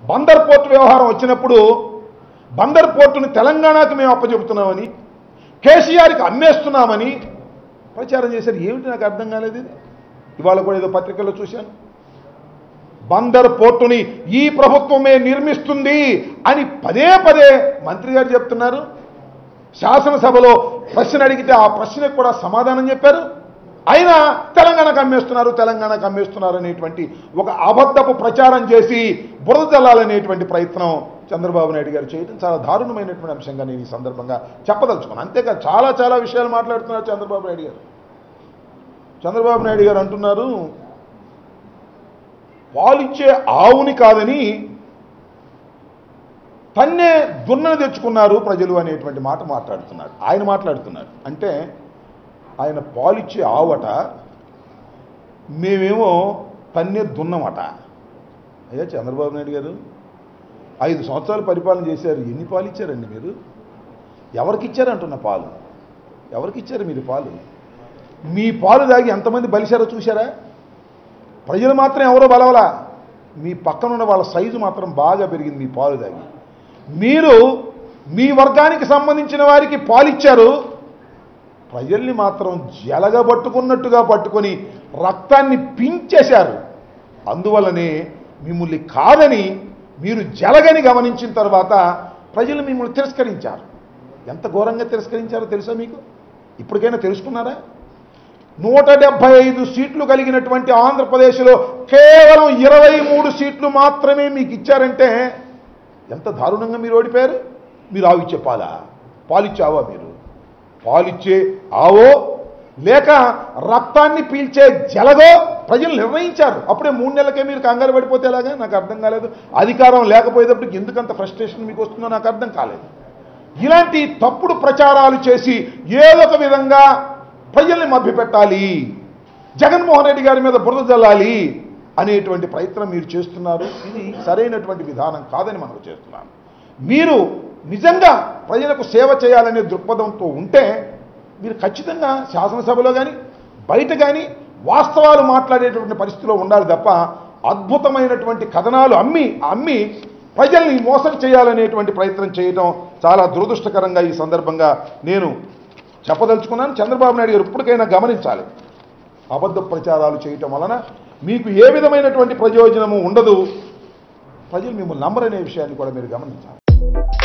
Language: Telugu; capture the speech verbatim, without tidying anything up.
బందర్ పోర్టు వ్యవహారం వచ్చినప్పుడు బందర్ పోర్టుని తెలంగాణకు మేము అప్పచెబుతున్నామని, కేసీఆర్కి అమ్మేస్తున్నామని ప్రచారం చేశారు. ఏమిటి నాకు అర్థం కాలేదు. ఇది ఇవాళ కూడా ఏదో పత్రికల్లో చూశాను. బందర్ పోర్టుని ఈ ప్రభుత్వమే నిర్మిస్తుంది అని పదే పదే మంత్రి గారు చెప్తున్నారు. శాసనసభలో ప్రశ్న అడిగితే ఆ ప్రశ్నకు కూడా సమాధానం చెప్పారు. అయినా తెలంగాణకు అమ్మేస్తున్నారు తెలంగాణకు అమ్మేస్తున్నారు అనేటువంటి ఒక అబద్ధపు ప్రచారం చేసి బురద జల్లాలనేటువంటి ప్రయత్నం చంద్రబాబు నాయుడు గారు చేయడం చాలా దారుణమైనటువంటి అంశంగా నేను ఈ సందర్భంగా చెప్పదలుచుకున్నాను. అంతేకాదు చాలా చాలా విషయాలు మాట్లాడుతున్నారు చంద్రబాబు నాయుడు గారు. చంద్రబాబు నాయుడు గారు అంటున్నారు, పాలిచ్చే ఆవుని కాదని తన్నే దున్నను తెచ్చుకున్నారు ప్రజలు అనేటువంటి మాట మాట్లాడుతున్నారు. ఆయన మాట్లాడుతున్నారు అంటే ఆయన పాలిచ్చే ఆవట, మేమేమో తన్నే దున్నమట. అయ్యా చంద్రబాబు నాయుడు గారు ఐదు సంవత్సరాలు పరిపాలన చేశారు. ఎన్ని పాలు ఇచ్చారండి మీరు? ఎవరికి ఇచ్చారంటున్న పాలు ఎవరికి ఇచ్చారు మీరు పాలు? మీ పాలు దాగి ఎంతమంది బలిశారో చూశారా? ప్రజలు మాత్రం ఎవరో బలవలా, మీ పక్కనున్న వాళ్ళ సైజు మాత్రం బాగా పెరిగింది మీ పాలు దాగి. మీరు మీ వర్గానికి సంబంధించిన వారికి పాలిచ్చారు, ప్రజల్ని మాత్రం జలగబట్టుకున్నట్టుగా పట్టుకొని రక్తాన్ని పించేశారు. అందువల్లనే మిమ్మల్ని కాదని మీరు జలగని గమనించిన తర్వాత ప్రజలు మిమ్మల్ని తిరస్కరించారు. ఎంత ఘోరంగా తిరస్కరించారో తెలుసా మీకు? ఇప్పటికైనా తెలుసుకున్నారా? నూట డెబ్బై ఐదు సీట్లు కలిగినటువంటి ఆంధ్రప్రదేశ్లో కేవలం ఇరవై మూడు సీట్లు మాత్రమే మీకు ఇచ్చారంటే ఎంత దారుణంగా మీరు ఓడిపోయారు. మీరు ఆవిచ్చే పాలా? పాలిచ్చావా మీరు? పాలిచ్చే ఆవో లేక రక్తాన్ని పీల్చే జలగో ప్రజలు నిర్ణయించారు. అప్పుడే మూడు నెలలకే మీరు కంగారు పడిపోతే ఎలాగా నాకు అర్థం కాలేదు. అధికారం లేకపోయేటప్పటికి ఎందుకంత ఫ్రస్ట్రేషన్ మీకు వస్తుందో నాకు అర్థం కాలేదు. ఇలాంటి తప్పుడు ప్రచారాలు చేసి ఏదో ఒక విధంగా ప్రజల్ని మభ్యపెట్టాలి, జగన్మోహన్ రెడ్డి గారి మీద బురద జల్లాలి అనేటువంటి ప్రయత్నం మీరు చేస్తున్నారు. ఇది సరైనటువంటి విధానం కాదని మనం చేస్తున్నాను. మీరు నిజంగా ప్రజలకు సేవ చేయాలనే దృక్పథంతో ఉంటే మీరు ఖచ్చితంగా శాసనసభలో కానీ బయట కానీ వాస్తవాలు మాట్లాడేటువంటి పరిస్థితిలో ఉండాలి తప్ప అద్భుతమైనటువంటి కథనాలు అమ్మి అమ్మి ప్రజల్ని మోసం చేయాలనేటువంటి ప్రయత్నం చేయడం చాలా దురదృష్టకరంగా ఈ సందర్భంగా నేను చెప్పదలుచుకున్నాను. చంద్రబాబు నాయుడు గారు ఇప్పటికైనా గమనించాలి, అబద్ధ ప్రచారాలు చేయటం వలన మీకు ఏ విధమైనటువంటి ప్రయోజనము ఉండదు. ప్రజలు మిమ్మల్ని నమ్మరనే విషయాన్ని కూడా మీరు గమనించాలి.